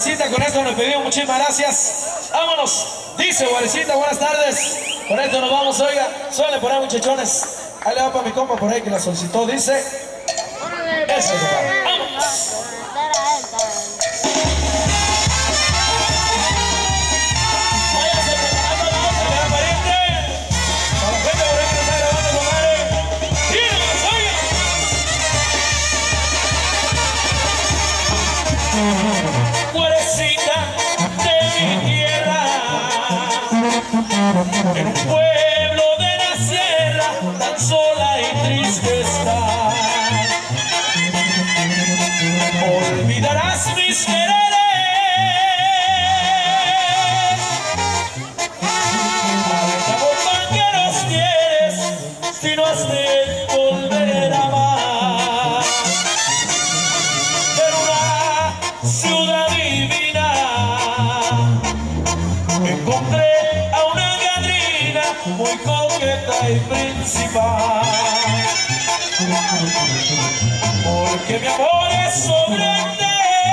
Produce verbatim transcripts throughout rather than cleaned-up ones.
Con esto nos pedimos, muchísimas gracias. Vámonos, dice Guarecita, buenas tardes. Con esto nos vamos, oiga. Suele por ahí, muchachones. Ahí le va para mi compa por ahí que la solicitó, dice. Eso, vámonos. En un pueblo de la sierra, tan sola y triste está. Olvidarás mis quereres, aleja bomba que nos quieres, si no has de volver a amar. En una ciudad divina encontré muy coqueta y principal, porque mi amor es sobrante,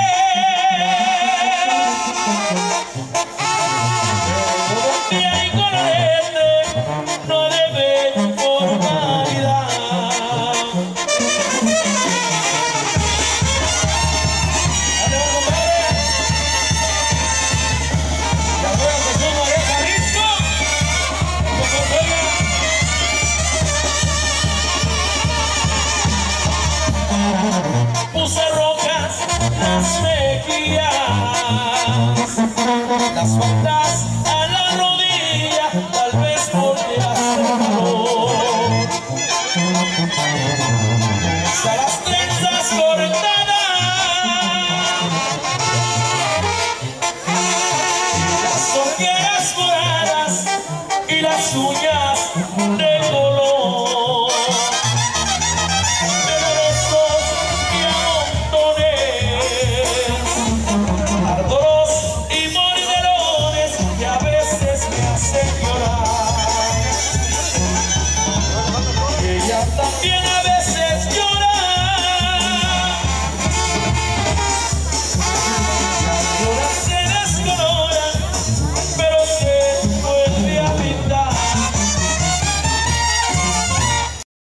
todo día y colorete, no debe formalidad. Puse rocas las mejillas, las faldas a la rodilla, tal vez porque hace calor. Hasta las trenzas cortadas y las ojeras moradas y las uñas de color.